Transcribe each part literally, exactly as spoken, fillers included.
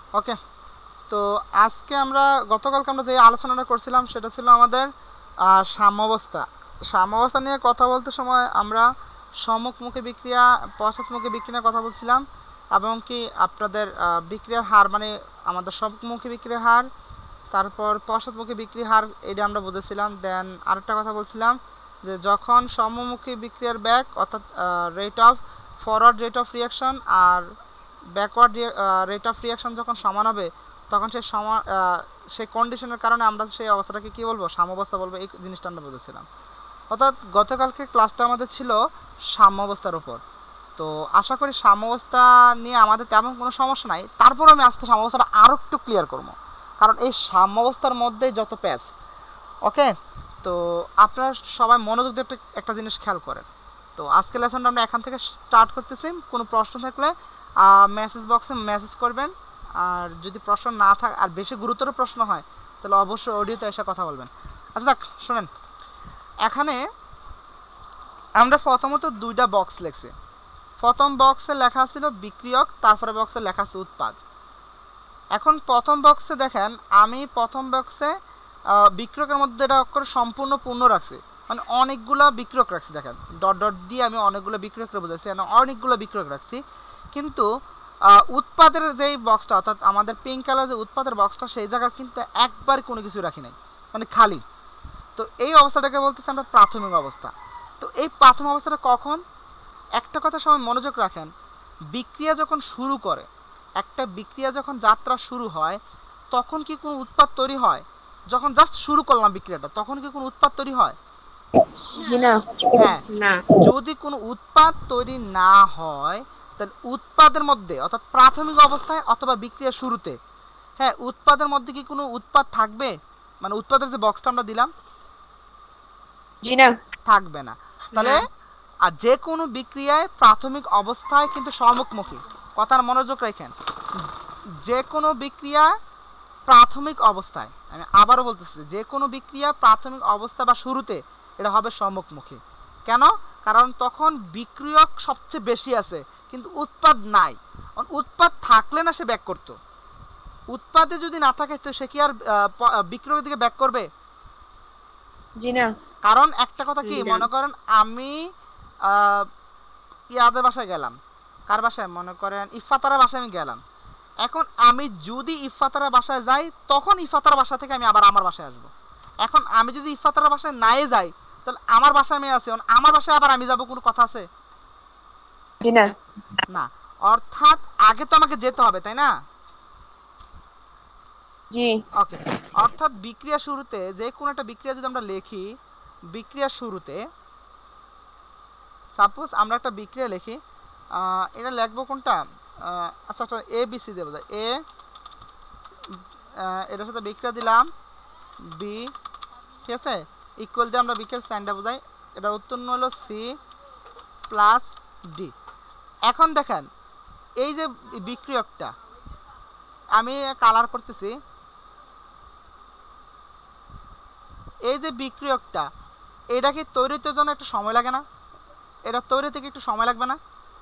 ওকে, তো আজকে আমরা গতকালকে আমরা যে আলোচনাটা করছিলাম সেটা ছিল আমাদের আহ, সাম্যাবস্থা। সাম্যাবস্থা নিয়ে কথা বলতে সময় আমরা সম্মুখমুখী বিক্রিয়া, পশ্চাৎমুখী বিক্রিয়ার কথা বলছিলাম, এবং কি আপনাদের আহ, বিক্রিয়ার হার মানে আমাদের সম্মুখমুখী বিক্রিয়ার হার, তারপর পশ্চাৎমুখী বিক্রিয়ার হার, এটা আমরা বুঝেছিলাম। দেন আরেকটা কথা বলছিলাম যে যখন সম্মুখী বিক্রিয়ার ব্যাক অর্থাৎ rate of forward rate of reaction আর ব্যাকওয়ার্ড রেট অফ রিয়াকশন যখন সমান হবে, তখন সেই সমা আহ, সেই কন্ডিশনের কারণে আমরা সেই অবস্থাটাকে কী বলবো, সাম্যাবস্থা বলবো। এই জিনিসটা আমরা বুঝেছিলাম। অর্থাৎ গতকালকে ক্লাসটা আমাদের ছিল সাম্যাবস্থার উপর। তো আশা করি সাম্যাবস্থা নিয়ে আমাদের তেমন কোনো সমস্যা নাই। তারপর আমি আজকে সাম্যাবস্থাটা আরও একটু ক্লিয়ার করবো, কারণ এই সাম্যাবস্থার মধ্যেই যত প্যাচ। ওকে, তো আপনারা সবাই মনোযোগ দিয়ে একটা একটা জিনিস খেয়াল করেন। তো আজকে লেসনটা আমরা এখান থেকে স্টার্ট করতেছি। কোনো প্রশ্ন থাকলে মেসেজ বক্সে মেসেজ করবেন, আর যদি প্রশ্ন না থাকে আর বেশি গুরুতর প্রশ্ন হয় তাহলে অবশ্যই অডিওতে এসে কথা বলবেন। আচ্ছা যাক, শোনেন, এখানে আমরা প্রথমত দুইটা বক্স লিখছি। প্রথম বক্সে লেখা ছিল বিক্রিয়ক, তারপরে বক্সে লেখা আছে উৎপাদ। এখন প্রথম বক্সে দেখেন, আমি প্রথম বক্সে বিক্রিয়কের মধ্যে এটা অক্ষর সম্পূর্ণ পূর্ণ রাখছি, মানে অনেকগুলো বিক্রিয়ক রাখছি। দেখেন ডট ডট দিয়ে আমি অনেকগুলো বিক্রিয়করা বোঝাচ্ছি, মানে অনেকগুলো বিক্রিয়ক রাখছি। কিন্তু আহ, উৎপাদের যেই বক্সটা, অর্থাৎ আমাদের পিঙ্ক কালার যে উৎপাদের বক্সটা, সেই জায়গায় কিন্তু একবার কোনো কিছু রাখি নাই, মানে খালি। তো এই অবস্থাটাকে বলতেছি আমরা প্রাথমিক অবস্থা। তো এই প্রাথমিক অবস্থাটা কখন? একটা কথা সবাই মনোযোগ রাখেন, বিক্রিয়া যখন শুরু করে, একটা বিক্রিয়া যখন যাত্রা শুরু হয়, তখন কি কোনো উৎপাদ তৈরি হয়? যখন জাস্ট শুরু করলাম বিক্রিয়াটা, তখন কি কোনো উৎপাদ তৈরি হয়? জি না। হ্যাঁ। না। যদি কোনো উৎপাদ তৈরি না হয়, তাহলে উৎপাদের মধ্যে অর্থাৎ প্রাথমিক অবস্থায় অথবা বিক্রিয়া শুরুতে, হ্যাঁ, উৎপাদের মধ্যে কি কোনো উৎপাদ থাকবে? মানে উৎপাদের যে বক্সটা আমরা দিলাম, জি না। থাকবে না। তাহলে আর যে কোনো বিক্রিয়ায় প্রাথমিক অবস্থায় কিন্তু সম্মুখমুখী, কথার মনোযোগ রাখেন, যে কোনো বিক্রিয়া প্রাথমিক অবস্থায়, আমি আবারও বলতেছি, যে কোনো বিক্রিয়া প্রাথমিক অবস্থা বা শুরুতে এটা হবে সম্মুখমুখী। কেন? কারণ তখন বিক্রিয়ক সবচেয়ে বেশি আছে কিন্তু উৎপাদ নাই। উৎপাদ থাকলে না সে ব্যাক করতো, উৎপাদে যদি না থাকে তো সে কি আর বিক্রিয়কের দিকে ব্যাক করবে? জি না। কারণ একটা কথা কি, মনে করেন আমি ইয়াদের বাসায় গেলাম, কার বাসায়, মনে করেন ইফাতারা বাসায় আমি গেলাম। এখন আমি যদি ইফাতারা বাসায় যাই, তখন ইফাতারা বাসা থেকে আমি আবার আমার বাসায় আসবো। এখন আমি যদি ইফাতারা বাসায় নাই যাই, তাহলে আমার বাসায় আমি আছি, আমার বাসায় আবার আমি যাব, কোনো কথা আছে? জি না। না। অর্থাৎ আগে তো আমাকে যেতে হবে, তাই না? জি। ওকে, অর্থাৎ বিক্রিয়া শুরুতে যে কোনো একটা বিক্রিয়া যদি আমরা লিখি, বিক্রিয়া শুরুতে সাপোজ আমরা একটা বিক্রিয়া লিখি, এটা লিখবো কোনটা, আচ্ছা একটা এ বি সি দিয়ে বোঝায়, এ এটার সাথে বিক্রিয়া দিলাম বি, ঠিক আছে, ইকুয়াল দিয়ে আমরা বিক্রিয়ার সাইনটা বোঝাই, এটা উত্তন্ন হলো সি প্লাস ডি। এখন দেখেন এই যে বিক্রিয়কটা আমি কালার করতেছি, এই যে বিক্রিয়কটা, এটা কি তৈরিতে জন্য একটু সময় লাগে না? এটা তৈরি থেকে একটু সময় লাগবে না?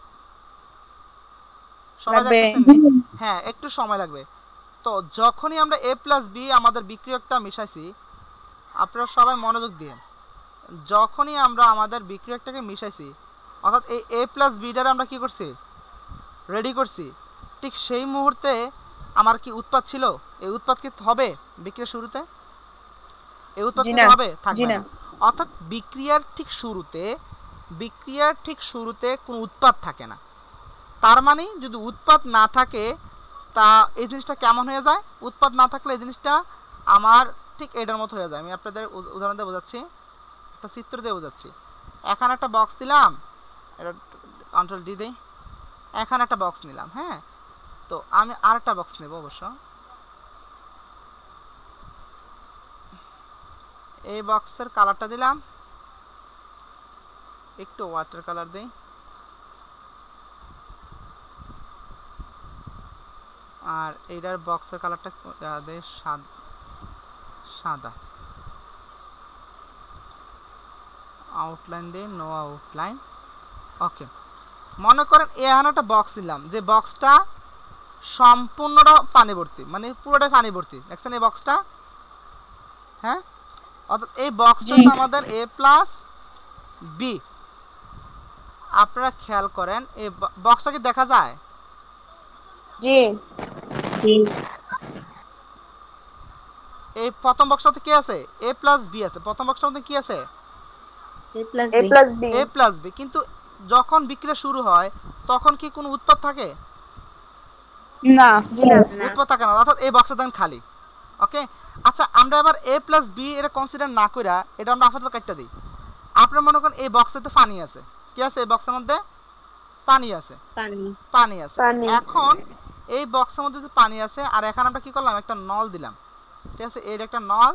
সময় লাগবে। লাগতেছে? হ্যাঁ, একটু সময় লাগবে। তো যখনই আমরা এ প্লাস বি আমাদের বিক্রিয়কটা মিশাইছি, আপনারা সবাই মনোযোগ দিয়ে, যখনই আমরা আমাদের বিক্রিয়কটাকে মিশাইছি, অর্থাৎ এই এ প্লাস বিটারে আমরা কি করছি, রেডি করছি, ঠিক সেই মুহূর্তে আমার কি উৎপাদ ছিল? এই উৎপাদ কি হবে বিক্রিয়ার শুরুতে? এই উৎপাদ কি হবে? থাকবে না। অর্থাৎ বিক্রিয়ার ঠিক শুরুতে, বিক্রিয়ার ঠিক শুরুতে কোনো উৎপাদ থাকে না। তার মানে যদি উৎপাদ না থাকে, তা এই জিনিসটা কেমন হয়ে যায়? উৎপাদ না থাকলে এই জিনিসটা আমার ঠিক এটার মতো হয়ে যায়। আমি আপনাদের উদাহরণ দিয়ে বোঝাচ্ছি, একটা চিত্র দিয়ে বোঝাচ্ছি। এখানে একটা বক্স দিলাম, এটা কন্ট্রোল ডি দিই, এখানে একটা বক্স নিলাম, হ্যাঁ, তো আমি আরেকটা বক্স নেব অবশ্য। এই বক্সের কালারটা দিলাম একটু ওয়াটার কালার দিই, আর এইটার বক্সের কালারটা দেই সাদা, আউটলাইন দিই নো আউটলাইন। ওকে, মনে করেন এখানে একটা বক্স নিলাম, যে বক্সটা সম্পূর্ণটা পানি ভর্তি, মানে পুরোটাই পানি ভর্তি। দেখছেন এই বক্সটা? হ্যাঁ, অর্থাৎ এই বক্সটা জি। আমাদের এ প্লাস বি। আপনারা খেয়াল করেন এই বক্সটা কি দেখা যায়? জি জি এই প্রথম বক্সটার মধ্যে কি আছে? এ প্লাস বি আছে। প্রথম বক্সটার মধ্যে কি আছে? A plus A plus B A plus B. কিন্তু যখন বিক্রিয়া শুরু হয় তখন কি কোনো উৎপাদ থাকে? না জি না উৎপাদ থাকে না, অর্থাৎ এই বক্সটা দেন খালি। ওকে, আচ্ছা আমরা এবার এ প্লাস বি এটা কনসিডার না কইরা এটা আমরা আপাতত কাটটা দিই। আপনারা মনে করেন এই বক্সেতে পানি আছে। কি আছে এই বক্সের মধ্যে? পানি আছে। পানি পানি আছে। পানি। এখন এই বক্সের মধ্যে যে পানি আছে আর এখন আমরা কি করলাম, একটা নল দিলাম। ঠিক আছে, এর একটা নল,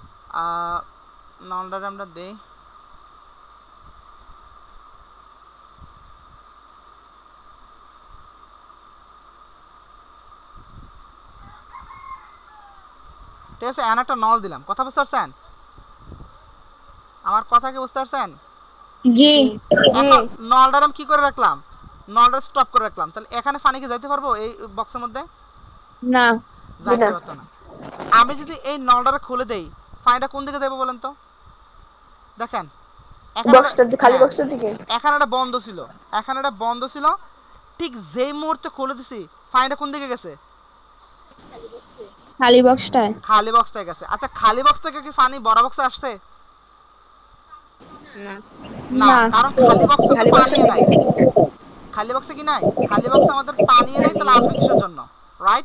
নলটারে আমরা দেই। ঠিক আছে, এখন একটা নল দিলাম। কথা বুঝতে পারছেন? আমার কথা কি বুঝতে পারছেন? জি এখন নলটার আমি কি করে রাখলাম? নলটা স্টপ করে রাখলাম। তাহলে এখানে পানি কি যাইতে পারবো এই বক্সের মধ্যে? না যাইতে পারতো না। আমি যদি এই নলটারে খুলে দেই, পানিটা কোন দিকে যাবে বলেন তো? দেখেন বক্সটা খালি বক্সটার দিকে। এখানে একটা বন্ধ ছিল, এখানে একটা বন্ধ ছিল। ঠিক যেই মুহূর্তে খুলে দিছি, পানিটা কোন দিকে গেছে? খালি বক্সটায়। খালি বক্সটায় গেছে। আচ্ছা খালি বক্স থেকে কি পানি বড় বক্সে আসছে? না না, কারণ খালি বক্সে তো পানি নাই। খালি বক্সে কি নাই? খালি বক্সে আমাদের পানি নাই, তাহলে আসবে কিসের জন্য? রাইট?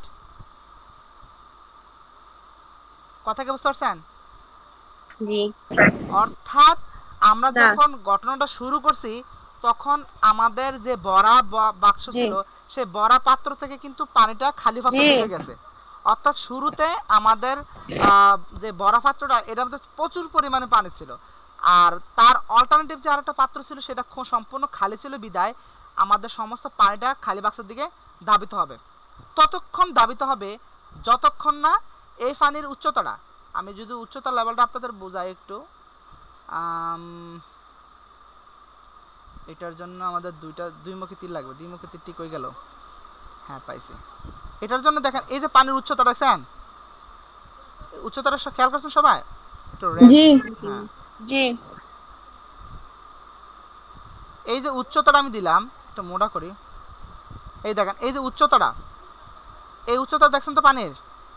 কথা কি বুঝতে পারছেন? জি। অর্থাৎ আমরা যখন ঘটনাটা শুরু করছি তখন আমাদের যে বড়া বাক্স ছিল সেই বড়া পাত্র থেকে কিন্তু পানিটা খালি পাত্রে ঢুকে গেছে। অর্থাৎ শুরুতে আমাদের যে বড়া পাত্রটা এটার মধ্যে প্রচুর পরিমাণে পানি ছিল, আর তার অল্টারনেটিভ যে আরেকটা পাত্র ছিল সেটা সম্পূর্ণ খালি ছিল বিদায় আমাদের সমস্ত পানিটা খালি বাক্সের দিকে ধাবিত হবে। ততক্ষণ ধাবিত হবে যতক্ষণ না এই পানির উচ্চতাটা, আমি যদি উচ্চতার লেভেলটা আপনাদের বোঝাই একটু, এটার জন্য আমাদের দুইটা দুইমুখী তীর লাগবে। দুইমুখী তীর ঠিক হয়ে গেল। হ্যাঁ পাইছি। এটার জন্য দেখেন এই যে পানির উচ্চতা দেখছেন, উচ্চতাটা খেয়াল করছেন সবাই? জি হ্যাঁ জি। এই যে উচ্চতাটা আমি দিলাম, একটু মোটা করি। এই দেখেন এই যে উচ্চতাটা, এই উচ্চতা দেখছেন তো পানির?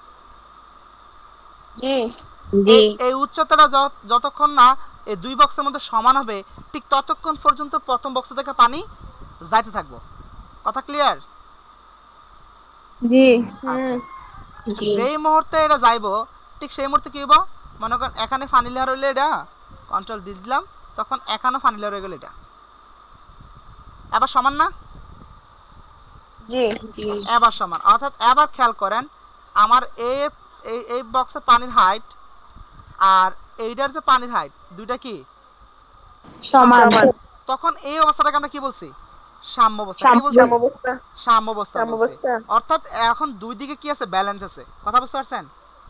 জি জি। এই উচ্চতাটা যতক্ষণ না এই দুই বক্সের মধ্যে সমান হবে ঠিক ততক্ষণ পর্যন্ত প্রথম বক্স থেকে পানি যাইতে থাকবো। কথা ক্লিয়ার? জি। আচ্ছা, যেই মুহূর্তে এটা যাইবো ঠিক সেই মুহূর্তে কি হইব? মনে করেন এখানে পানি লেয়ার হইলে এটা কন্ট্রোল দিয়ে দিলাম, তখন এখানেও পানি লেয়ার হয়ে গেল। এটা এবার সমান না? জি জি। এবার সমান। অর্থাৎ এবার খেয়াল করেন আমার এই এই বক্সের পানির হাইট আর এইটার যে পানির হাইট দুইটা কি সমান। তখন এই অবস্থাটাকে আমরা কি বলছি? সাম্যাবস্থা। কি বলছি? সাম্যাবস্থা বলছি। অর্থাৎ এখন দুই দিকে কি আছে? ব্যালেন্স আছে। কথা বুঝতে পারছেন?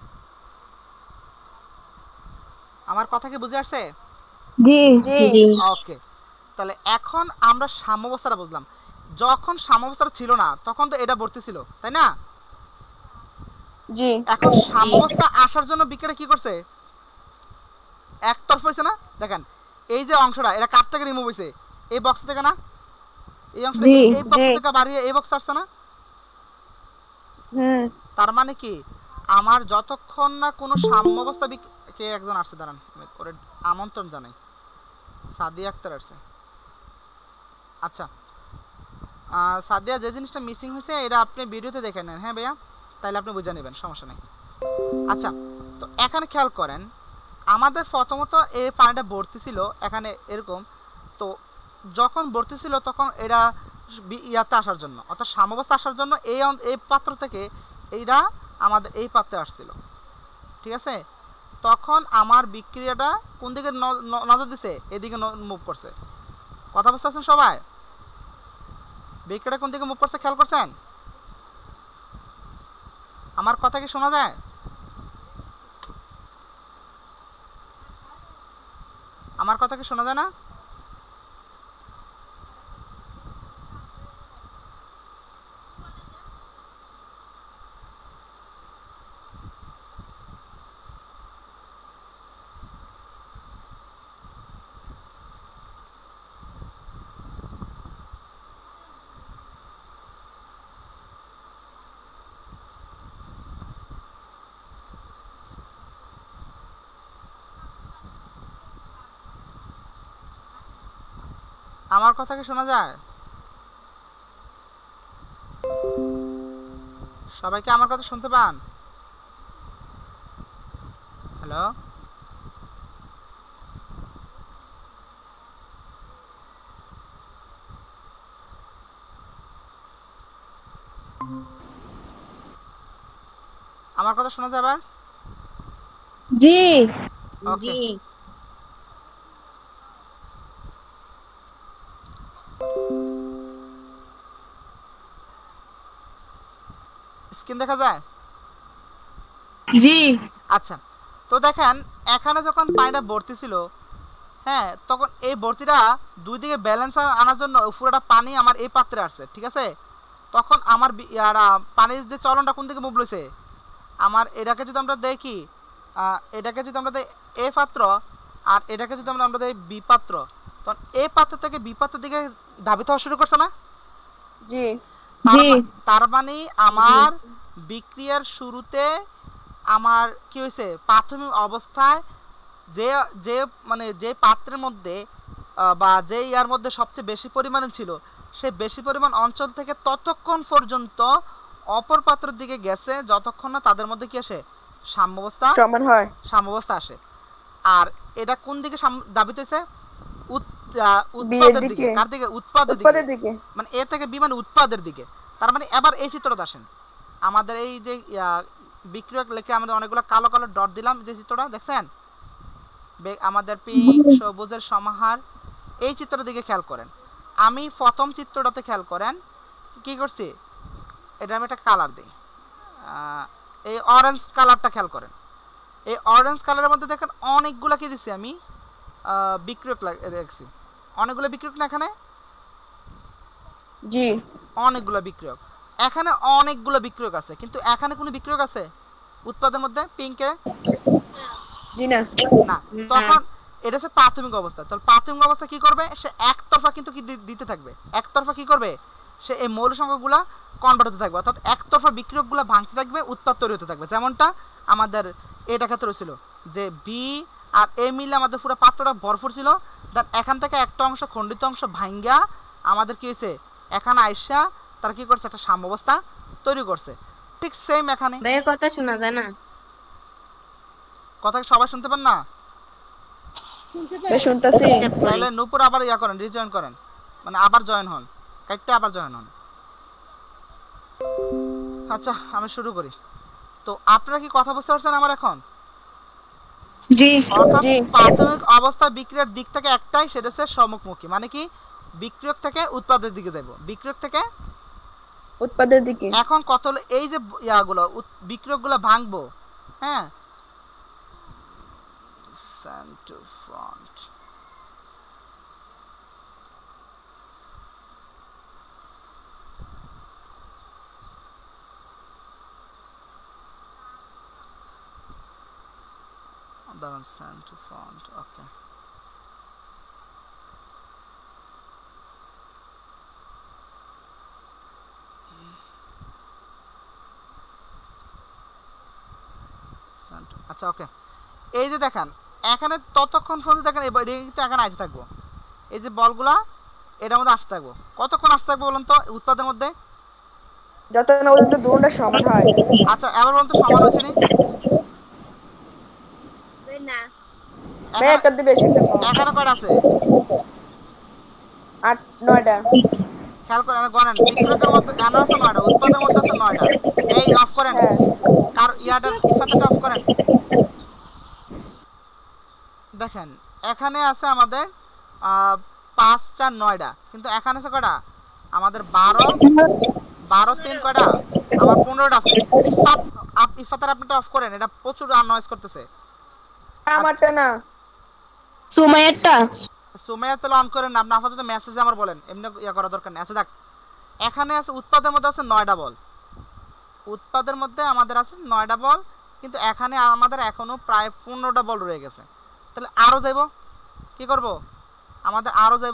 আমার কথা কি বুঝে আসছে? জি জি। ওকে, তাহলে এখন আমরা সাম্যাবস্থাটা বুঝলাম। যখন সাম্যাবস্থাটা ছিল না তখন তো এটা ভর্তি ছিল, তাই না? জি। এখন সাম্যাবস্থা আসার জন্য বিক্রিয়া কি করছে? একতরফা হইছে না? দেখেন এই যে অংশটা এটা কার থেকে রিমুভ হইছে? এই বক্স থেকে না? এই অংশটা এই বক্স থেকে বাড়িয়ে এই বক্স আসছে না? হুম। তার মানে কি আমার যতক্ষণ না কোনো সাম্যাবস্থা কে একজন আসছে, দাঁড়ান ওরে আমন্ত্রণ জানাই। সাদিয়া আক্তার আসছে। আচ্ছা সাদিয়া, যে জিনিসটা মিসিং হয়েছে এটা আপনি ভিডিওতে দেখে নেন। হ্যাঁ ভাইয়া, তাইলে আপনি বুঝে নেবেন, সমস্যা নেই। আচ্ছা, তো এখানে খেয়াল করেন আমাদের প্রথমত এই পানিটা ভর্তি ছিল এখানে এরকম, তো যখন ভর্তি ছিল তখন এটা ইয়াতে আসার জন্য অর্থাৎ সাম্যাবস্থা আসার জন্য এই এই পাত্র থেকে এইটা আমাদের এই পাত্রে আসছিল। ঠিক আছে, তখন আমার বিক্রিয়াটা কোন দিকে নজর দিছে? এদিকে মুভ করছে। কথা বুঝতে পারছেন সবাই? বিক্রিয়াটা কোন দিকে মুভ করছে খেয়াল করছেন? আমার কথা কি শোনা যায়? আমার কথা কি শোনা যায় না? আমার কথা কি শোনা যায়? সবাই কি আমার কথা শুনতে পান? হ্যালো, আমার কথা শোনা যায় এবার? জি ওকে, স্ক্রিন দেখা যায়? জি আচ্ছা, তো দেখেন এখানে যখন পানিটা ভর্তি ছিল, হ্যাঁ, তখন এই ভর্তিটা দুই দিকে ব্যালেন্স আনার জন্য পুরোটা পানি আমার এই পাত্রে আসছে, ঠিক আছে? তখন আমার বি- ইয়ারা পানির যে চলনটা কোন দিকে মুভ লইছে, আমার এটাকে যদি আমরা দেখি, আহ, এটাকে যদি আমরা দেই এ পাত্র, আর এটাকে যদি আমরা আমরা দেই বি পাত্র, তখন এ পাত্র থেকে বি পাত্রের দিকে ধাবিত হওয়া শুরু করছে না? জি তার জি মা- তার মানে আমার বিক্রিয়ার শুরুতে আমার কি হয়েছে, প্রাথমিক অবস্থায় যে যে মানে যে পাত্রের মধ্যে আহ, বা যে ইয়ার মধ্যে সবচেয়ে বেশি পরিমাণে ছিল, সেই বেশি পরিমাণ অঞ্চল থেকে ততক্ষণ পর্যন্ত অপর পাত্রের দিকে গেছে যতক্ষণ না তাদের মধ্যে কি আসে, সাম্যাবস্থা সমান হয়। সাম্যাবস্থা আসে। আর এটা কোন দিকে সাম- দাবিত হয়েছে? উৎ- আহ, বিয়ের উৎপাদের দিকে। দিকে, কার দিকে? উৎপাদের দিকে। উৎপাদের দিকে। মানে এ থেকে বি মানে উৎপাদের দিকে। তার মানে এবার এই চিত্রটা আসেন, আমাদের এই যে আহ, বিক্রিয়ক লেখে আমাদের অনেকগুলো কালো কালো ডট দিলাম, যে চিত্রটা দেখছেন, বে- আমাদের পিঙ্ক সবুজের সমাহার, এই চিত্রটার দিকে খেয়াল করেন। আমি প্রথম চিত্রটাতে খেয়াল করেন কি করছি, এটা আমি একটা কালার দিই, আহ, এই অরেঞ্জ কালারটা খেয়াল করেন। এই অরেঞ্জ কালারের মধ্যে দেখেন অনেকগুলো কি দিছি আমি, আহ, বিক্রিয়ক লাগ- এ দেখছি, অনেকগুলো বিক্রিয়ক না এখানে, জি অনেকগুলো বিক্রিয়ক। এখানে অনেকগুলো বিক্রিয়ক আছে, কিন্তু এখানে কোনো বিক্রিয়ক আছে উৎপাদের মধ্যে পিঙ্কে? জি না না। তখন এটা হচ্ছে প্রাথমিক অবস্থা। তাহলে প্রাথমিক অবস্থা কি করবে, সে একতরফা কিন্তু কি দি- দিতে থাকবে, একতরফা কি করবে, সে এই মৌল সংখ্যাগুলা কনভার্ট হতে থাকবে, অর্থাৎ একতরফা বিক্রিয়কগুলো ভাঙতে থাকবে, উৎপাদ তৈরি হতে থাকবে। যেমনটা আমাদের এটা ক্ষেত্রে ছিল যে বি আর এ মিলে আমাদের পুরো পাত্রটা ভরপুর ছিল, দেন এখান থেকে একটা অংশ খণ্ডিত অংশ ভাঙ্গা আমাদের কি হয়েছে, এখানে আইসা তারা কি করছে, একটা সাম্যাবস্থা তৈরি করছে। ঠিক সেম এখানে। ভাইয়ের কথা শোনা যায় না? কথা কি সবাই শুনতে পান না? ভাই শুনতাছি। ডিস্টার্ব করে। চাইলে নূপুর আবার ইয়া করেন, রিজয়েন করেন, মানে আবার জয়েন হন, কাইটটা আবার জয়েন হন। আচ্ছা, আমি শুরু করি। তো আপনারা কি কথা বুঝতে পারছেন আমার এখন? জি অর্থাৎ জি প্রাথমিক অবস্থা বিক্রিয়ার দিক থেকে একটাই, সেটা হচ্ছে সম্মুখমুখী, মানে কি বিক্রিয়ক থেকে উৎপাদের দিকে যাব, বিক্রিয়ক থেকে। উৎপাদের দিকে। এখন কত হলো, এই যে ইয়াগুলো বিক্রিয়কগুলো ভাঙবো, হ্যাঁ, সেন্ট টু ফ্রন্ট, দাঁড়ান, সেন্ট টু ফ্রন্ট, ওকে। আচ্ছা, ওকে। এই যে দেখেন এখানে ততক্ষণ পর্যন্ত দেখেন এই বডি কিন্তু এখানে আসতে থাকবো, এই যে বলগুলা এটার মধ্যে আসতে থাকবো, কতক্ষণ আসতে থাকবো বলুন তো উৎপাদের মধ্যে? যত না পর্যন্ত দুটোটা সমান হয়। আচ্ছা, এবার বলুন তো সমান হয়েছে নি? না ভাই এখানে একটা দিয়ে বেশি একটা কম। এখানে কয়টা আছে আট নয়টা। খেয়াল করেন, গণেন, বিক্রয়ের মধ্যে এখানে আছে নয়টা, উৎপাদের মধ্যে আছে নয়টা। এই অফ করেন, হ্যাঁ কার ইয়াটা ইফাতেটা অফ করেন। দেখেন এখানে আছে আমাদের আহ, পাঁচ চার নয়টা, কিন্তু এখানে আছে কয়টা আমাদের, বারো, বারো তিন কয়টা আমার পনেরোটা আছে। ইফাত আপ ইফাতের আপনারটা অফ করেন, এটা প্রচুর নয়েজ করতেছে। আমারটা না। সুমাইয়ারটা সুমাইয়া তাহলে অন করেন না, আপনি আপাতত মেসেজে আমার বলেন, এমনি ইয়া করা দরকার নেই। আচ্ছা দেখ, এখানে আছে উৎপাদের মধ্যে আছে নয়টা বল, উৎপাদের মধ্যে আমাদের আছে নয়টা বল, কিন্তু এখানে আমাদের এখনো প্রায় পনেরোটা বল রয়ে গেছে। তাহলে আরও যাইব, কি করব, আমাদের আরও যাইব,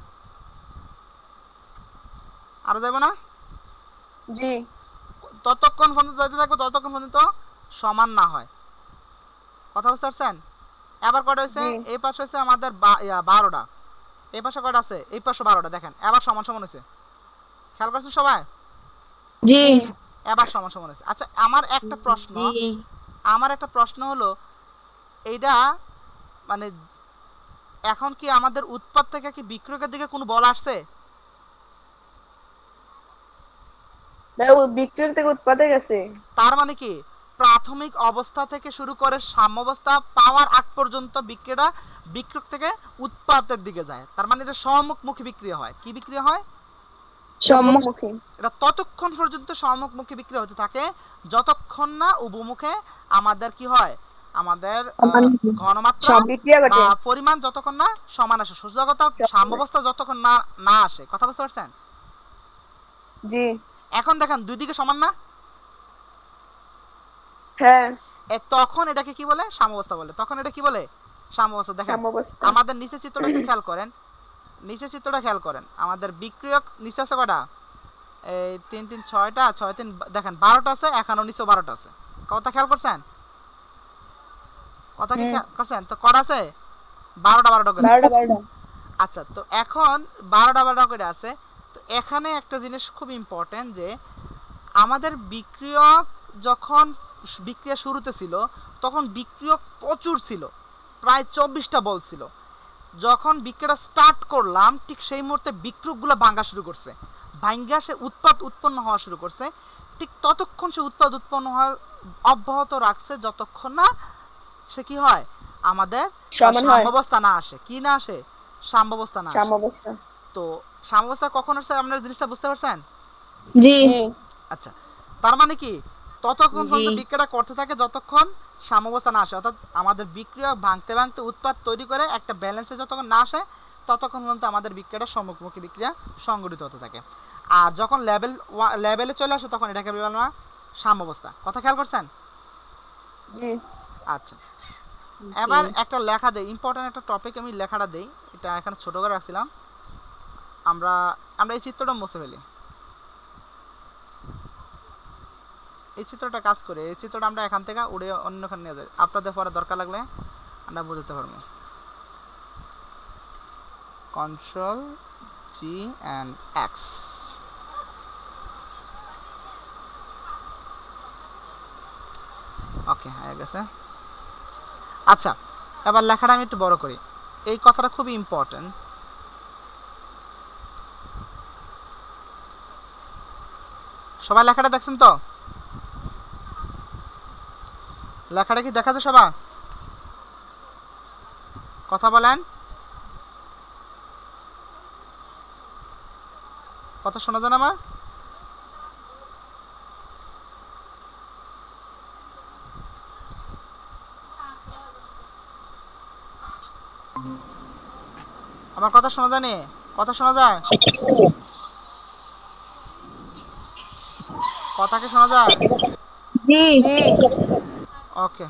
আরও যাইব না, জি ততক্ষণ পর্যন্ত যাইতে থাকবো যতক্ষণ পর্যন্ত সমান না হয়। কথা বুঝতে পারছেন? এবার কটা হয়েছে, জি। এই পাশ হয়েছে আমাদের বা- ইয়া, বারোটা, এই পাশে কয়টা আছে? এই পাশে বারোটা। দেখেন এবার সমান সমান হয়েছে, খেয়াল করছেন সবাই? জি এবার সমান সমান হয়েছে। আচ্ছা আমার একটা প্রশ্ন, জি আমার একটা প্রশ্ন হলো এইটা মানে এখন কি আমাদের উৎপাদ থেকে কি বিক্রয়ের দিকে কোনো বল আসছে? ভাই ও বিক্রির থেকে উৎপাদে গেছে। তার মানে কি প্রাথমিক অবস্থা থেকে শুরু করে সাম্যাবস্থা পাওয়ার আগ পর্যন্ত বিক্রিয়াটা বিক্রয় থেকে উৎপাদের দিকে যায়। তার মানে এটা সম্মুখমুখী বিক্রিয়া হয়। কি বিক্রিয়া হয়? সম্মুখী। এটা ততক্ষণ পর্যন্ত সম্মুখমুখী বিক্রিয়া হতে থাকে যতক্ষণ না উভমুখে আমাদের কি হয়, আমাদের আহ, ঘনমাত্রা সব বিক্রিয়া ঘটে। বা পরিমাণ যতক্ষণ না সমান আসে, সূচকতা সাম্যাবস্থা যতক্ষণ না না আসে। কথা বুঝতে পারছেন? জি এখন দেখেন দুই দিকে সমান না, হ্যাঁ এ তখন এটাকে কি বলে? সাম্যাবস্থা বলে। তখন এটা কি বলে? সাম্যাবস্থা। দেখেন সাম্যাবস্থা। আমাদের নিচে চিত্রটা একটু খেয়াল করেন, নিচে চিত্রটা খেয়াল করেন। আমাদের বিক্রিয়ক নিচে আছে কয়টা? এই তিন তিন ছয়টা, ছয় তিন দেখেন বারোটা আছে, এখানেও নিচেও বারোটা আছে। কথা খেয়াল করছেন? কথা কি হুম। খেয়াল করছেন? তো কটা আছে? বারোটা বারোটা করে। বারোটা বারোটা। আচ্ছা তো এখন বারোটা বারোটা করে আছে। তো এখানে একটা জিনিস খুব ইম্পর্টেন্ট যে আমাদের বিক্রিয়ক যখন বিক্রিয়া শুরুতে ছিল তখন বিক্রিয়ক প্রচুর ছিল, প্রায় চব্বিশটা বল ছিল। যখন বিক্রিয়াটা স্টার্ট করলাম ঠিক সেই মুহূর্তে বিক্রিয়কগুলো ভাঙ্গা শুরু করছে, ভাঙ্গা সে উৎপাদ উৎপন্ন হওয়া শুরু করছে। ঠিক ততক্ষণ সে উৎপাদ উৎপন্ন হওয়ার অব্যাহত রাখছে যতক্ষণ না সে কি হয়, আমাদের সমান হয়। সাম্যাবস্থা না আসে। কি না আসে? সাম্যাবস্থা না আসে। সাম্যাবস্থা। তো সাম্যাবস্থা কখন আসছে আপনারা জিনিসটা বুঝতে পারছেন? জি জি আচ্ছা তার মানে কি ততক্ষণ জি। পর্যন্ত বিক্রিয়াটা করতে থাকে যতক্ষণ সাম্যাবস্থা না আসে, অর্থাৎ আমাদের বিক্রিয়া ভাঙতে ভাঙতে উৎপাদ তৈরি করে একটা ব্যালেন্সে যতক্ষণ না আসে ততক্ষণ পর্যন্ত আমাদের বিক্রিয়াটা সম্মুখমুখী বিক্রিয়া সংঘটিত হতে থাকে। আর যখন লেভেল লেভেলে চলে আসে তখন এটাকে বলা হয় সাম্যাবস্থা। কথা খেয়াল করছেন? জি আচ্ছা এবার একটা লেখা দেই, ইম্পর্টেন্ট একটা টপিক আমি লেখাটা দেই, এটা এখানে ছোট করে রাখছিলাম। আমরা আমরা এই চিত্রটা মুছে ফেলি, এই চিত্রটা কাজ করে, এই চিত্রটা আমরা এখান থেকে উড়ে অন্যখানে নিয়ে যাই, আপনাদের পরে দরকার লাগলে আমরা বুঝতে পারবো। Control G and X. Okay হয়ে গেছে। আচ্ছা এবার লেখাটা আমি একটু বড় করি, এই কথাটা খুবই ইম্পর্টেন্ট। সবাই লেখাটা দেখছেন তো? লেখাটা কি দেখা যায় সবাই? কথা বলেন, কথা শোনা যায় না আমার? আমার কথা শোনা যায় নি? কথা শোনা যায়? কথা কি শোনা যায়? জি জি ওকে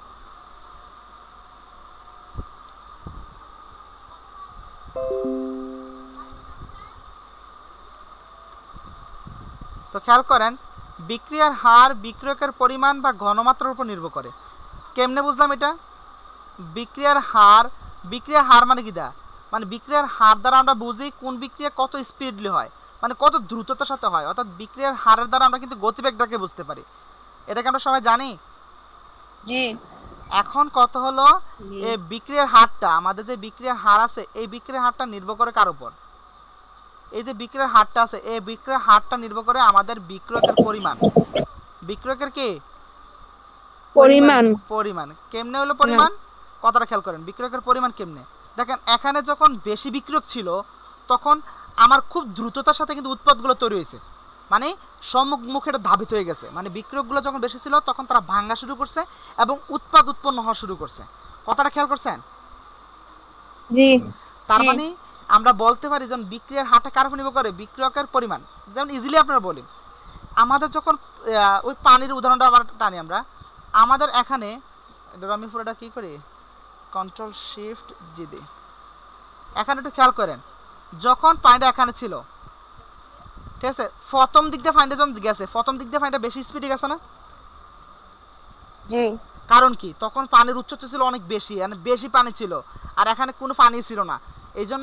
তো খেয়াল করেন বিক্রিয়ার হার বিক্রয়কের পরিমাণ বা ঘনমাত্রার উপর নির্ভর করে। কেমনে বুঝলাম এটা? বিক্রিয়ার হার, বিক্রিয়ার হার মানে কি দা, মানে বিক্রিয়ার হার দ্বারা আমরা বুঝি কোন বিক্রিয়া কত স্পিডলি হয়, মানে কত দ্রুততার সাথে হয়। অর্থাৎ বিক্রিয়ার হারের দ্বারা আমরা কিন্তু গতিবেগটাকে বুঝতে পারি। এটাকে আমরা সবাই জানি। জি এখন কথা হলো এই বিক্রিয়ার হারটা, আমাদের যে বিক্রিয়ার হার আছে এই বিক্রিয়ার হারটা নির্ভর করে কার উপর? এই যে বিক্রিয়ার হারটা আছে এই বিক্রিয়ার হারটা নির্ভর করে আমাদের বিক্রয়কের পরিমাণ। বিক্রয়কের কি পরিমাণ। পরিমাণ। কেমনে হলো পরিমাণ? কথাটা খেয়াল করেন, বিক্রয়কের পরিমাণ কেমনে? দেখেন এখানে যখন বেশি বিক্রয়ক ছিল তখন আমার খুব দ্রুততার সাথে কিন্তু উৎপাদগুলো তৈরি হয়েছে, মানে সম্মুখে এটা ধাবিত হয়ে গেছে। মানে বিক্রয়কগুলো যখন বেশি ছিল তখন তারা ভাঙা শুরু করছে এবং উৎপাদ উৎপন্ন হওয়া শুরু করছে। কথাটা খেয়াল করছেন? জি তার মানে আমরা বলতে পারি যেমন বিক্রিয়ার হারটা কার উপর নির্ভর করে? বিক্রয়কের পরিমাণ। যেমন ইজিলি আপনারা বলি, আমাদের যখন আহ, ওই পানির উদাহরণটা আমরা টানি, আমরা আমাদের এখানে এটা আমি পুরোটা কী করি, কন্ট্রোল শিফট জি দিই। এখানে একটু খেয়াল করেন যখন পানিটা এখানে ছিল, ঠিক আছে, প্রথম দিক দিয়ে পানিটা যখন গেছে প্রথম দিক দিয়ে পানিটা বেশি স্পিডে গেছে না? জি কারণ কি তখন পানির উচ্চতা ছিল অনেক বেশি, মানে বেশি পানি ছিল, আর এখানে কোনো পানি ছিল না। এই জন্য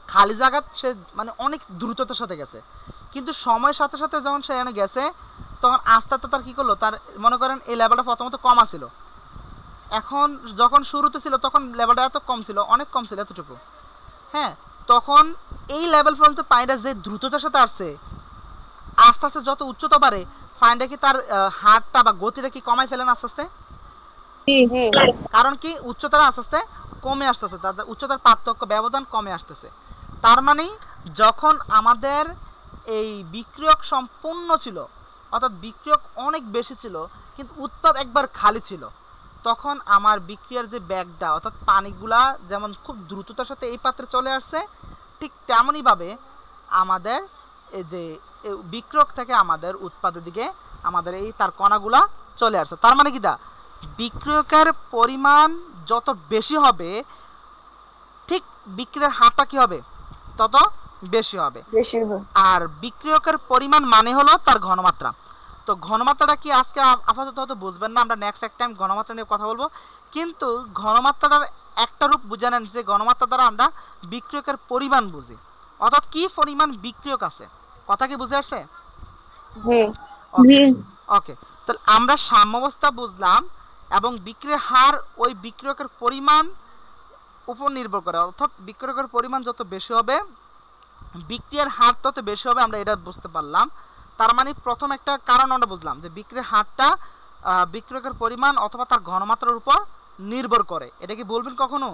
খালি জায়গা সে মানে অনেক দ্রুততার সাথে গেছে, কিন্তু সময়ের সাথে সাথে যখন সে এখানে গেছে তখন আস্তে আস্তে তার কী করলো, তার মনে করেন এই লেভেলটা প্রথমত কম ছিল, এখন যখন শুরুতে ছিল তখন লেভেলটা এত কম ছিল, অনেক কম ছিল এতটুকু, হ্যাঁ, তখন এই লেভেল পর্যন্ত পানিটা যে দ্রুততার সাথে আসছে, আস্তে আস্তে যত উচ্চতা বাড়ে পানিটা কি তার হারটা বা গতিটা কি কমাই ফেলেন আস্তে আস্তে, জি জি কারণ কি উচ্চতাটা আস্তে আস্তে কমে আসতেছে, তাদের উচ্চতার পার্থক্য ব্যবধান কমে আসতেছে। তার মানে যখন আমাদের এই বিক্রিয়ক সম্পূর্ণ ছিল, অর্থাৎ বিক্রিয়ক অনেক বেশি ছিল কিন্তু উৎপাদ একবার খালি ছিল, তখন আমার বিক্রিয়ার যে ব্যাগটা অর্থাৎ পানিগুলা যেমন খুব দ্রুততার সাথে এই পাত্রে চলে আসছে, ঠিক তেমনইভাবে আমাদের এই যে বিক্রিয়ক থেকে আমাদের উৎপাদের দিকে আমাদের এই তার কণাগুলা চলে আসছে। তার মানে কি দা বিক্রিয়কের পরিমাণ যত বেশি হবে ঠিক বিক্রিয়ার হারটা কি হবে তত বেশি হবে, বেশি হবে। আর বিক্রিয়কের পরিমাণ মানে হলো তার ঘনমাত্রা। তো ঘনমাত্রাটা কি আজকে আপাতত হয়তো বুঝবেন না, আমরা নেক্সট এক টাইম ঘনমাত্রা নিয়ে কথা বলবো, কিন্তু ঘনমাত্রাটার একটা রূপ বুঝে নেন যে ঘনমাত্রা দ্বারা আমরা বিক্রিয়কের পরিমাণ বুঝি, অর্থাৎ কি পরিমাণ বিক্রিয়ক আছে, কথা কি বুঝে আসছে? জি ওকে ওকে তাহলে আমরা সাম্যাবস্থা বুঝলাম, এবং বিক্রিয়ার হার ওই বিক্রিয়কের পরিমাণ উপর নির্ভর করে, অর্থাৎ বিক্রিয়কের পরিমাণ যত বেশি হবে বিক্রিয়ার হার তত বেশি হবে, আমরা এটা বুঝতে পারলাম। তার মানে প্রথম একটা কারণ আমরা বুঝলাম যে বিক্রিয়ার হারটা বিক্রিয়কের পরিমাণ অথবা তার ঘনমাত্রার উপর নির্ভর করে, এটা কি বলবেন কখনো?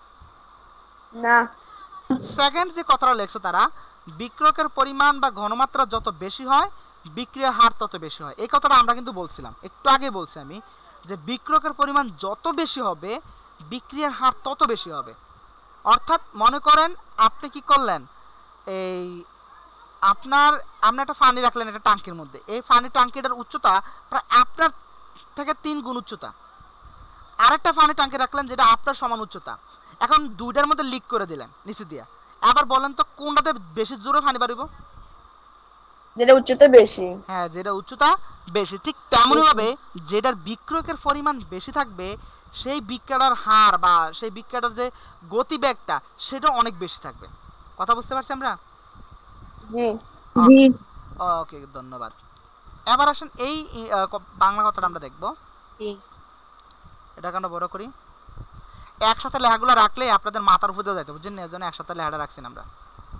না। সেকেন্ড যে কথাটা লেখছে তারা, বিক্রিয়কের পরিমাণ বা ঘনমাত্রা যত বেশি হয় বিক্রিয়ার হার তত বেশি হয়, এই কথাটা আমরা কিন্তু বলছিলাম একটু আগে, বলছি আমি যে বিক্রিয়কের পরিমাণ যত বেশি হবে বিক্রিয়ার হার তত বেশি হবে। অর্থাৎ মনে করেন আপনি কি করলেন, এই আপনার আপনি একটা পানি রাখলেন একটা ট্যাঙ্কির মধ্যে, এই পানি ট্যাঙ্কিটার উচ্চতা প্রায় আপনার থেকে তিন গুণ উচ্চতা, আরেকটা পানি ট্যাঙ্কি রাখলেন যেটা আপনার সমান উচ্চতা, এখন দুইটার মধ্যে লিক করে দিলেন নিচে দিয়া, আবার বলেন তো কোনটাতে বেশি জোরে পানি বাড়িব? যেটা উচ্চতা বেশি। হ্যাঁ, যেটা উচ্চতা বেশি। ঠিক তেমনই ভাবে যেটার বিক্রিয়কের পরিমাণ বেশি থাকবে সেই বিক্রিয়ার হার বা সেই বিক্রিয়ার যে গতিবেগটা সেটা অনেক বেশি থাকবে, কথা বুঝতে পারছি আমরা? জি জি ওকে ধন্যবাদ। এবার আসেন এই আহ, ক- বাংলা কথাটা আমরা দেখব, জি এটাকে আমরা বড় করি, একসাথে লেখাগুলো রাখলে আপনাদের মাথার উপর দিয়ে যাইতে বুঝছেন না, এর জন্য একসাথে লেখাটা রাখছি না আমরা।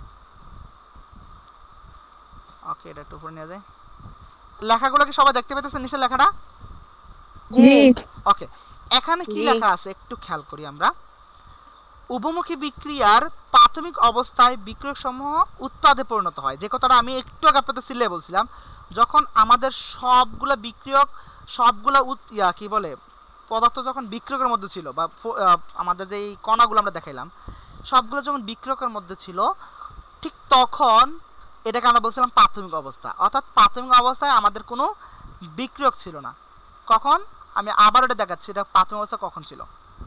ওকে এটা একটু উপরে নিয়ে যাই, লেখাগুলো কি সবাই দেখতে পেতেছেন নিচে লেখাটা? জি জি ওকে, এখানে কি জি। লেখা আছে একটু খেয়াল করি আমরা। উভমুখী বিক্রিয়ার প্রাথমিক অবস্থায় বিক্রিয়ক সমূহ উৎপাদে পরিণত হয়, যে কথাটা আমি একটু আগে আপনাদের সিলে বলছিলাম, যখন আমাদের সবগুলা বিক্রিয়ক সবগুলা উৎ- ইয়া কি বলে পদার্থ যখন বিক্রিয়কের মধ্যে ছিল বা ফ- আহ, আমাদের যে এই কণাগুলো আমরা দেখাইলাম সবগুলো যখন বিক্রিয়কের মধ্যে ছিল, ঠিক তখন এটাকে আমরা বলছিলাম প্রাথমিক অবস্থা, অর্থাৎ প্রাথমিক অবস্থায় আমাদের কোনো বিক্রিয়ক ছিল না। কখন, আমি আবার এটা দেখাচ্ছি এটা প্রাথমিক অবস্থা কখন ছিল।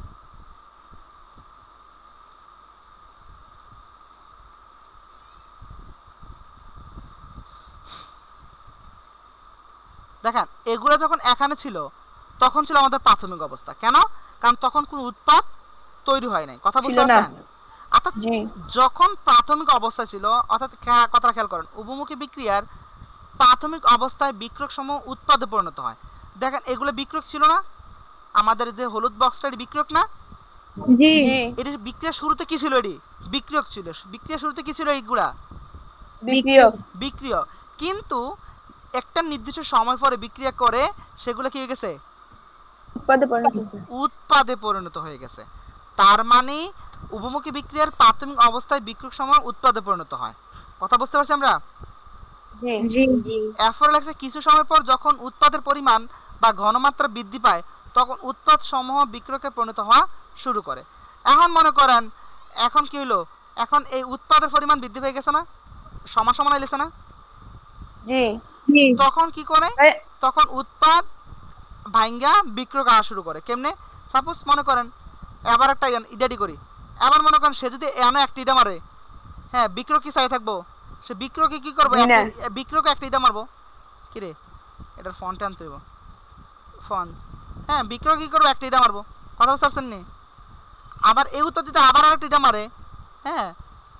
দেখেন এগুলো যখন এখানে ছিল তখন ছিল আমাদের প্রাথমিক অবস্থা, কেন? কারণ তখন কোনো উৎপাদ তৈরি হয় নাই, কথা বুঝতে ছিল না। পারছেন? অর্থাৎ জি যখন প্রাথমিক অবস্থা ছিল, অর্থাৎ খে- কথাটা খেয়াল করেন, উভমুখী বিক্রিয়ার প্রাথমিক অবস্থায় বিক্রিয়ক সমূহ উৎপাদে পরিণত হয়। দেখেন এগুলো বিক্রিয়ক ছিল না, আমাদের যে হলুদ বক্সটা এটি বিক্রিয়ক না, জি জি এটি বিক্রিয়ার শুরুতে কি ছিল, এটি বিক্রিয়ক ছিল, বিক্রিয়ার শুরুতে কি ছিল, এইগুলা বিক্রিয়ক। বিক্রিয়ক, কিন্তু একটা নির্দিষ্ট সময় পরে বিক্রিয়া করে সেগুলো কি হয়ে গেছে, উৎপাদে পরিণত হয়েছে। উৎপাদে পরিণত হয়ে গেছে। তার মানে উভমুখী বিক্রিয়ার প্রাথমিক অবস্থায় বিক্রিয়ক সমূহ উৎপাদে পরিণত হয়, কথা বুঝতে পারছি আমরা? জি জি জি এরপরে লাগছে কিছু সময় পর যখন উৎপাদের পরিমাণ বা ঘনমাত্রা বৃদ্ধি পায় তখন উৎপাদ সমূহ বিক্রিয়কে পরিণত হওয়া শুরু করে। এখন মনে করেন এখন কি হলো, এখন এই উৎপাদের পরিমাণ বৃদ্ধি হয়ে গেছে না, সমান সমান হইলেছে না, জি জি তখন কি করে, এ- তখন উৎপাদ ভাঙ্গা বিক্রয় করা শুরু করে। কেমনে? সাপোজ মনে করেন এবার একটা ইডাডি করি, এবার মনে করেন সে যদি এমন একটা ইটা মারে, হ্যাঁ বিক্রয় কি চাই থাকবো, সে বিক্রয়কে কি করবো, জি না। একটা- বিক্রয়কে একটা ইটা মারবো, কি রে এটার ফন্ট আনতে হইব, ফন্ট, হ্যাঁ বিক্রয় কি করবো, একটা ইটা মারবো, কথা বুঝতে পারছেন নি? আবার এই উত্তর দিতে আবার আরেকটা ইটা মারে, হ্যাঁ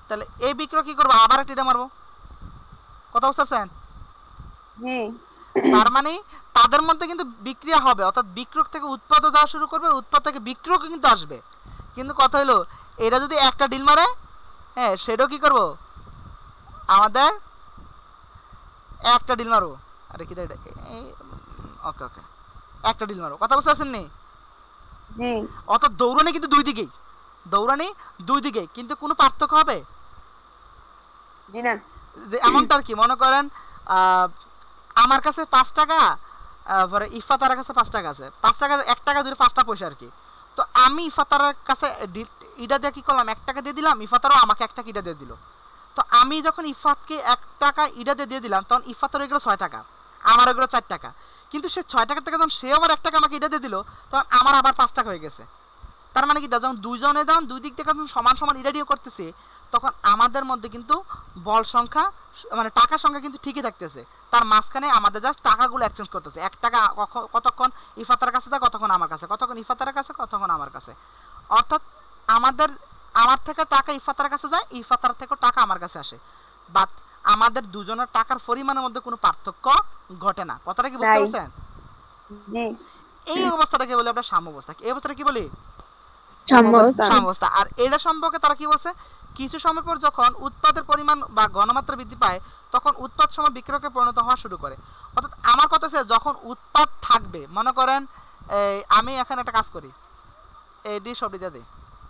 তাহলে এই বিক্রয় কি করবো, আবার একটা ইটা মারবো। কথা বুঝতে পারছেন? জি তার মানে তাদের মধ্যে কিন্তু বিক্রিয়া হবে, অর্থাৎ বিক্রয় থেকে উৎপাদও যাওয়া শুরু করবে, উৎপাদ থেকে বিক্রয় কিন্তু আসবে। কিন্তু কথা হলো এটা যদি একটা ডিল মারে, হ্যাঁ সেটাও কি করব, আমাদের একটা ডিল মারবো। আরে কি এটা, ওকে ওকে একটা ডিল মারবো। কথা বুঝতে পারছেন নি? জি অর্থাৎ দৌড়ানি কিন্তু দুই দিকেই, দৌড়ানি দুই দিকেই, কিন্তু কোনো পার্থক্য হবে জি না। যে এমনটা আর কি, মনে করেন আহ, আমার কাছে পাঁচ টাকা, আহ, পরে ইফাতার কাছে পাঁচ টাকা আছে, পাঁচ টাকা এক টাকা দুটো পাঁচটা পয়সা আর কি। তো আমি ইফাতার কাছে ডি- ইটা দিয়ে কি করলাম, এক টাকা দিয়ে দিলাম, ইফাতারও আমাকে এক টাকা ইটা দিয়ে দিল। তো আমি যখন ইফাতকে এক টাকা ইটা দিয়ে দিয়ে দিলাম, তখন ইফাতের এগুলো ছয় টাকা, আমার এগুলো চার টাকা। কিন্তু সে ছয় টাকা থেকে যখন সে আবার এক টাকা আমাকে ইটা দিয়ে দিল, তখন আমার আবার পাঁচ টাকা হয়ে গেছে। তার মানে কি, যখন দুইজনে যখন দুই দিক থেকে যখন সমান সমান ইরাডিও করতেছে, তখন আমাদের মধ্যে কিন্তু বল সংখ্যা মানে টাকার সংখ্যা কিন্তু ঠিকই থাকতেছে। তার মাঝখানে আমাদের জাস্ট টাকাগুলো এক্সচেঞ্জ করতেছে। এক টাকা কখ- কতক্ষণ ইফাতার কাছে যায়, কতক্ষণ আমার কাছে, কতক্ষণ ইফাতার কাছে, কতক্ষণ আমার কাছে। অর্থাৎ আমাদের আমার থেকে টাকা ইফাতার কাছে যায়, ইফাতার থেকে টাকা আমার কাছে আসে, বাট আমাদের দুজনের টাকার পরিমাণের মধ্যে কোনো পার্থক্য ঘটে না। কথাটা কি বুঝতে নাই। পারছেন? জি এই অবস্থাটাকে বলি আমরা সাম্যাবস্থা। এই অবস্থাটা কি বলি? সাম্যাবস্থা। সাম্যাবস্থা। আর এটা সম্পর্কে তারা কি বলছে, কিছু সময় পর যখন উৎপাদের পরিমাণ বা ঘনমাত্রা বৃদ্ধি পায়, তখন উৎপাদ সময় বিক্রয়কে পরিণত হওয়া শুরু করে। অর্থাৎ আমার কথা হচ্ছে যখন উৎপাদ থাকবে, মনে করেন এই আমি এখানে একটা কাজ করি, এই ডি সবটা দিই,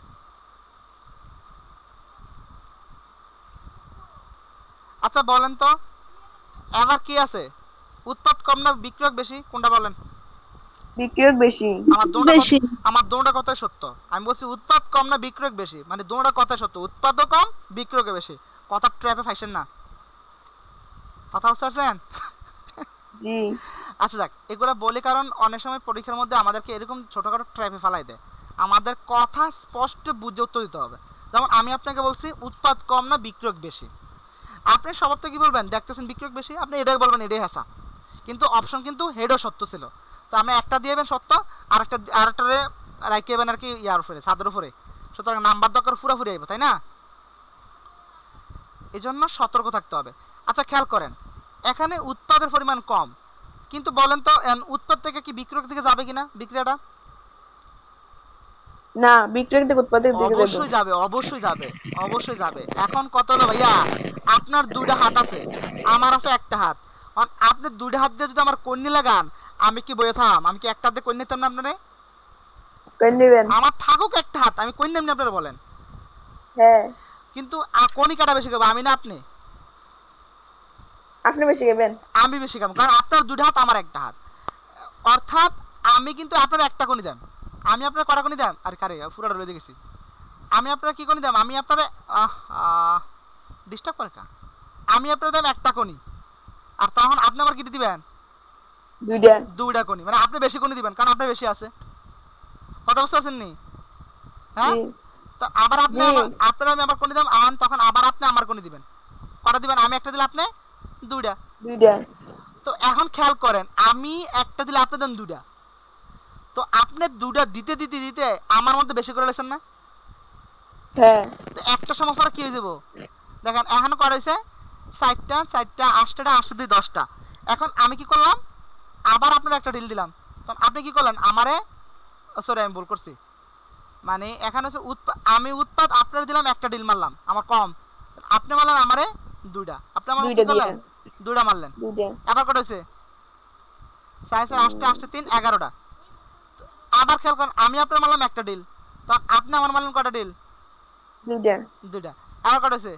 আচ্ছা বলেন তো এবার কি আছে, উৎপাদ কম না বিক্রয় বেশি, কোনটা বলেন? বিক্রয় বেশি। আমার দুটো বেশি। আমার দুটো কথাই সত্য। আমি বলছি উৎপাদ কম না বিক্রয় বেশি, মানে দুটো কথাই সত্য, উৎপাদও কম বিক্রয় বেশি। কথা ট্র্যাপে ফাইছেন না? কথা বুঝতে পারছেন? জি আচ্ছা যাক, এগুলো বলি কারণ অনেক সময় পরীক্ষার মধ্যে আমাদেরকে এরকম ছোটখাটো ট্র্যাপে ফেলাই দেয়, আমাদের কথা স্পষ্ট বুঝে উত্তর দিতে হবে। যেমন আমি আপনাকে বলছি উৎপাদ কম না বিক্রয় বেশি, আপনি স্বভাবত কি বলবেন, দেখতেছেন বিক্রয় বেশি, আপনি এটাই বলবেন, এটাই হাসা। কিন্তু অপশন কিন্তু হেডও সত্য ছিল, তো আপনি একটা দিয়েবেন সত্য, আর একটা আর একটা রাইকেবেন আর কি ইয়ার উপরে, ছাদের উপরে। সুতরাং নাম্বার দরকার পুরোপুরি আইব, তাই না? এই জন্য সতর্ক থাকতে হবে। আচ্ছা খেয়াল করেন, এখানে উৎপাদের পরিমাণ কম, কিন্তু বলেন তো এন উৎপাদ থেকে কি বিক্রয় থেকে যাবে কিনা বিক্রিয়াটা? না, বিক্রয় থেকে উৎপাদের দিকে যাবে। অবশ্যই যাবে, অবশ্যই যাবে, অবশ্যই যাবে। এখন কত হলো ভাইয়া, আপনার দুইটা হাত আছে, আমার আছে একটা হাত। অন আপনি দুইটা হাত দিয়ে যদি আমার কন্যা লাগান, আমি কি বয়ে থাম, আমি কি একটা হাত দিয়ে কন্যা নিতাম না আপনারে? কেন নেবেন? আমার থাকুক একটা হাত, আমি কন্যা এমনি আপনারা বলেন। হ্যাঁ কিন্তু আ- কোনি কাটা বেশি খাবো, আমি না আপনি? আপনি বেশি গেবেন। আমি বেশি খাবো, কারণ আপনার দুইটা হাত আমার একটা হাত। অর্থাৎ আমি কিন্তু আপনার একটা কোনি দেন, আমি আপনার কটা কোনি দেন, আর কারে পুরোটা রয়ে গেছি, আমি আপনারা কি কোনি দাম, আমি আপনারা ডিস্টার্ব করে কা, আমি আপনার দাম একটা কোনি, আর তখন আপনি আমার কি দিয়ে দিবেন, দুইটা। দুইটা কোনি, মানে আপনি বেশি কোনি দিবেন কারণ আপনার বেশি আছে। কথা বুঝতে পারছেন নি? হ্যাঁ, জি তো আবার আপনি জি। আমার আপনার আমি আমার কোনি দাম আন, তখন আবার আপনি আমার কোনি দিবেন, কটা দিবেন, আমি একটা দিলে আপনি দুইটা। দুইটা। তো এখন খেয়াল করেন, আমি একটা দিলে আপনি দেন দুইটা, তো আপনি দুইটা দিতে দিতে দিতে আমার মধ্যে বেশি করে লেছেন না? হ্যাঁ তো একটা সময় পরে কি হয়ে যাবো, দেখেন এখন করা হয়েছে চারটা চারটা আটটা আটটা দুই দশটা। এখন আমি কি করলাম, আবার আপনার একটা ডিল দিলাম, তখন আপনি কি করলেন আমারে, সরি আমি ভুল করছি, মানে এখানে হচ্ছে উৎপাদ, আমি উৎপাদ আপনার দিলাম একটা ডিল মারলাম, আমার কম, আপনি মারলেন আমারে দুইটা, আপনি আমার কি দুইটা করলেন, দিলেন। দুইটা মারলেন। দুইটা। আবার কটা হয়েছে, সাড়ে চার আটটা আটটা তিন এগারোটা। আবার খেয়াল করেন, আমি আপনার মারলাম একটা ডিল, তখন আপনি আমার মারলেন কটা ডিল, দুইটা। দুইটা। আবার কটা হয়েছে,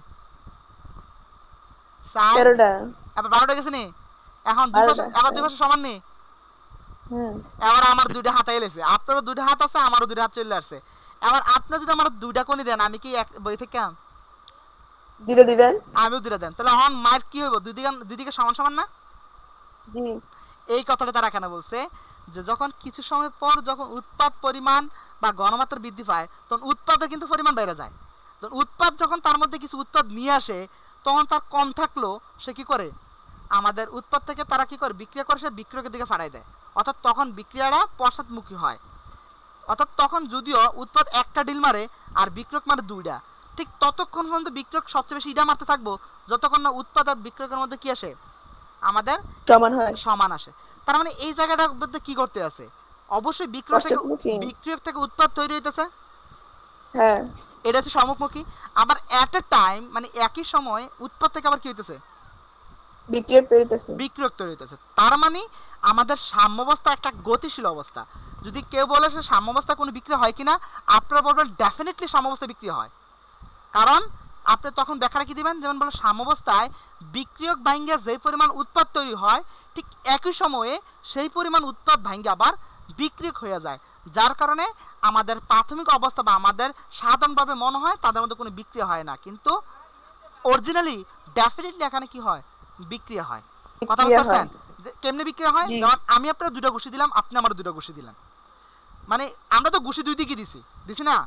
চার, তেরোটা। এবার বারোটা গেছে নি, এখন দুই পাশে বারোটা। এবার দুই পাশে সমান নি, হুম এবার আমার দুইটা হাত এলেছে, আপনারও দুইটা হাত আছে, আমারও দুইটা হাত চলে আসছে। এবার আপনি যদি আমার দুইটা কোনি দেন, আমি কি এক বই থেকে দুইটা দিবেন। আমিও দুইটা দেন, তাহলে এখন মায়ের কি হইব, দুই দিকে দুই দিকে সমান সমান না? জি এই কথাটা তারা কেন বলছে, যে যখন কিছু সময় পর যখন উৎপাদ পরিমাণ বা ঘনমাত্রা বৃদ্ধি পায়, তখন উৎপাদের কিন্তু পরিমাণ বেড়ে যায়। তখন উৎপাদ যখন তার মধ্যে কিছু উৎপাদ নিয়ে আসে, তখন তার কম থাকলেও সে কি করে, আমাদের উৎপাদ থেকে তারা কি করে বিক্রিয়া করে, সে বিক্রয়ের দিকে ফাড়াই দেয়, অর্থাৎ তখন বিক্রিয়াটা পশ্চাৎমুখী হয়। অর্থাৎ তখন যদিও উৎপাদ একটা ডিল মারে আর বিক্রয় মারে দুইটা, ঠিক ততক্ষণ পর্যন্ত বিক্রিয়ক সবচেয়ে বেশি ইটা মারতে থাকবো যতক্ষণ না উৎপাদ আর বিক্রিয়কের মধ্যে কি আসে, আমাদের সমান হয়। সমান আসে। তার মানে এই জায়গাটার মধ্যে কি করতে আছে, অবশ্যই বিক্রিয়ক থেকে পশ্চাৎমুখী। বিক্রিয়ক থেকে উৎপাদ তৈরি হইতেছে, হ্যাঁ এটা হচ্ছে সম্মুখমুখী। আবার এট এ টাইম মানে একই সময় উৎপাদ থেকে আবার কি হইতেছে, বিক্রিয়ক তৈরি হইতেছে। বিক্রিয়ক তৈরি হইতেছে। তার মানে আমাদের সাম্যাবস্থা একটা গতিশীল অবস্থা। যদি কেউ বলে সে সাম্যাবস্থা কোনো বিক্রি হয় কিনা, আপনারা বলবেন ডেফিনেটলি সাম্যাবস্থা বিক্রি হয়। কারণ আপনি তখন ব্যাখ্যাটা কি দিবেন, যেমন বলো সাম্যাবস্থায় বিক্রিয়ক ভাঙ্গা যেই পরিমাণ উৎপাদ তৈরি হয় ঠিক একই সময়ে সেই পরিমাণ উৎপাদ ভাঙ্গা আবার বিক্রিয়ক হয়ে যায়, যার কারণে আমাদের প্রাথমিক অবস্থা বা আমাদের সাধারণভাবে মনে হয় তাদের মধ্যে কোনো বিক্রিয়া হয় না, কিন্তু অরিজিনালি ডেফিনেটলি এখানে কি হয়, বিক্রিয়া হয়। কথা বুঝতে বিক্রিয়া হয়। পারছেন যে কেমনে বিক্রিয়া হয়? জি। যেমন আমি আপনার দুটো ঘুষি দিলাম, আপনি আমার দুটো ঘুষি দিলেন, মানে আমরা তো ঘুষি দুই দিকে দিছি দিছি না।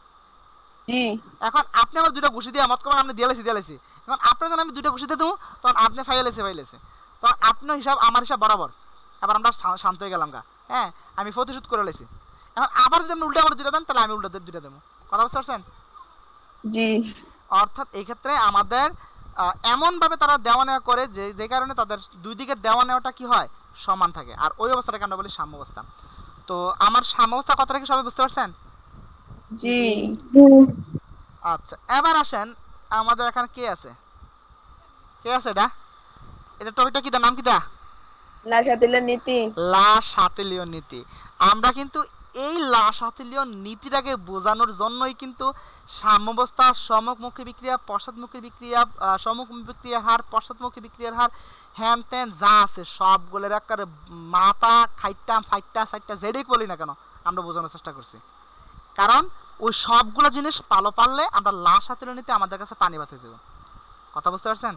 জি এখন আপনি আমার দুটো ঘুষি দিয়ে মত করেন আপনি দিয়ালেছি দিয়ালেছি, এখন আপনার যখন আমি দুটো ঘুষি দিয়ে দেবো তখন আপনি ফাইলেছে ফাইলেছে, তখন আপনার হিসাব আমার হিসাব বরাবর, এবার আমরা শা- শান্ত হয়ে গেলাম গা, হ্যাঁ আমি প্রতিশোধ করে লেছি। এখন আবার যদি আপনি উল্টা আমার দুটো দেন তাহলে আমি উল্টা দুটো দেবো। কথা বুঝতে পারছেন? জি অর্থাৎ এই ক্ষেত্রে আমাদের আহ, এমনভাবে তারা দেওয়া নেওয়া করে যে যে কারণে তাদের দুই দিকের দেওয়া নেওয়াটা কি হয়, সমান থাকে, আর ওই অবস্থাটাকে আমরা বলি সাম্যাবস্থা। তো আমার সাম্যাবস্থা কথাটা কি সবাই বুঝতে পারছেন? জি আচ্ছা এবার আসেন আমাদের এখানে কে আছে, কে আছে এটা, এটা টপিকটা কি, তার নাম কি দা, না সাতিলের নীতি। লা সাতিলীয় নীতি। আমরা কিন্তু এই লা সাতিলীয় নীতিটাকে বোঝানোর জন্যই কিন্তু সাম্যাবস্থা, সম্মুখমুখী বিক্রিয়া, পশ্চাৎমুখী বিক্রিয়া, আহ, সম্মুখমুখী বিক্রিয়ার হার, পশ্চাৎমুখী বিক্রিয়ার হার, হ্যান ত্যান যা আছে সবগুলোর একেবারে মাথা খাইটা ফাইটটা সাইটটা যেটাই বলি না কেন আমরা বোঝানোর চেষ্টা করছি। কারণ ওই সবগুলো জিনিস পালো পারলে আমরা লা সাতিলীয় নীতি আমাদের কাছে পানি ভাত হয়ে যাবে। কথা বুঝতে পারছেন?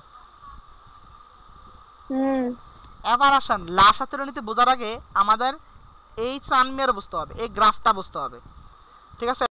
হুম এবার আসেন লা সাতিলীয় নীতি বোঝার আগে আমাদের এই চানমিয়ার বুঝতে হবে, এই গ্রাফটা বুঝতে হবে, ঠিক আছে?